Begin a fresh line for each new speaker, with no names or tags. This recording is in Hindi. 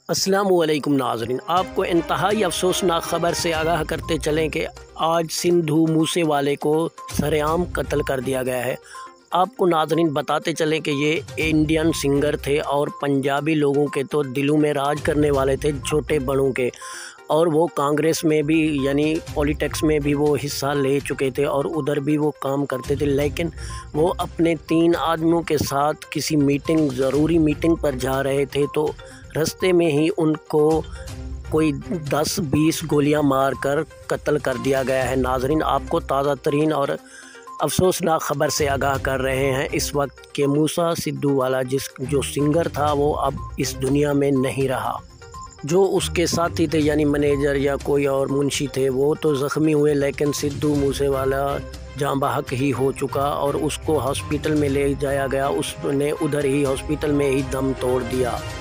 अस्सलामुअलैकुम नाज़रीन, आपको इंतहाई अफसोसनाक ख़बर से आगाह करते चलें कि आज सिद्धू मूसेवाले को सरेआम कत्ल कर दिया गया है। आपको नाज़रीन बताते चलें कि ये इंडियन सिंगर थे और पंजाबी लोगों के तो दिलों में राज करने वाले थे, छोटे बड़ों के। और वो कांग्रेस में भी यानी पॉलिटिक्स में भी वो हिस्सा ले चुके थे और उधर भी वो काम करते थे। लेकिन वो अपने 3 आदमियों के साथ किसी ज़रूरी मीटिंग पर जा रहे थे, तो रास्ते में ही उनको कोई 10-20 गोलियां मारकर कत्ल कर दिया गया है। नाज़रीन, आपको ताज़ा तरीन और अफसोसनाक ख़बर से आगाह कर रहे हैं इस वक्त कि मूसा सिद्धू वाला जो सिंगर था वो अब इस दुनिया में नहीं रहा। जो उसके साथी थे यानी मैनेजर या कोई और मुंशी थे वो तो ज़ख्मी हुए, लेकिन सिद्धू मूसेवाला जाँ बहक ही हो चुका और उसको हॉस्पिटल में ले जाया गया। उसने उधर ही हॉस्पिटल में ही दम तोड़ दिया।